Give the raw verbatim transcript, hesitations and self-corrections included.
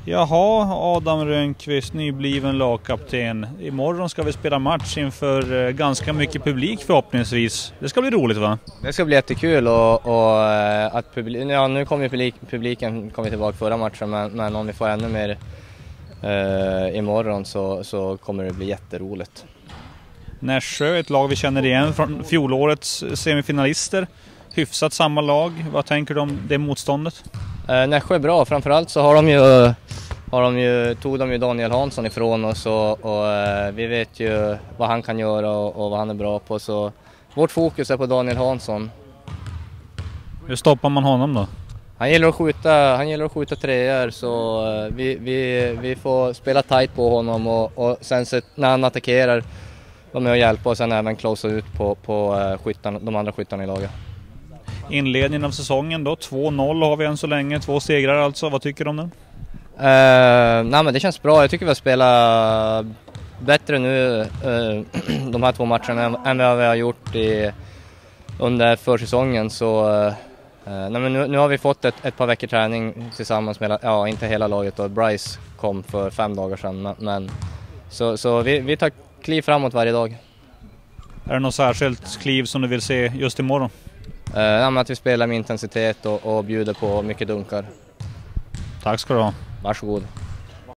Jaha, Adam Rönnqvist, nybliven lagkapten. Imorgon ska vi spela match inför ganska mycket publik förhoppningsvis. Det ska bli roligt, va? Det ska bli jättekul och, och att publik, ja, nu kommer publik, publiken kommer tillbaka förra matchen, men, men om vi får ännu mer eh, imorgon så, så kommer det bli jätteroligt. Nässjö, ett lag vi känner igen från fjolårets semifinalister. Hyfsat samma lag. Vad tänker du om det motståndet? Eh, Nässjö är bra, framförallt så har de ju, har de ju, tog de ju Daniel Hansson ifrån oss och, och eh, vi vet ju vad han kan göra och, och vad han är bra på, så vårt fokus är på Daniel Hansson. Hur stoppar man honom då? Han gillar att skjuta, han gillar att skjuta treor, så eh, vi, vi, vi får spela tight på honom och, och sen så, när han attackerar vara med och hjälpa och sen även closea ut på, på eh, skyttarna, de andra skyttarna i laget. Inledningen av säsongen då, två noll har vi än så länge, två segrar alltså. Vad tycker du om den? Uh, nej men det känns bra, jag tycker vi har spelat bättre nu uh, de här två matcherna än vad vi har gjort i, under försäsongen, så uh, nej men nu, nu har vi fått ett, ett par veckor träning tillsammans med, ja inte hela laget, och Bryce kom för fem dagar sedan, men så, så vi, vi tar kliv framåt varje dag. Är det något särskilt kliv som du vill se just imorgon? Uh, ja, att vi spelar med intensitet och, och bjuder på mycket dunkar. Tack ska du ha. Varsågod.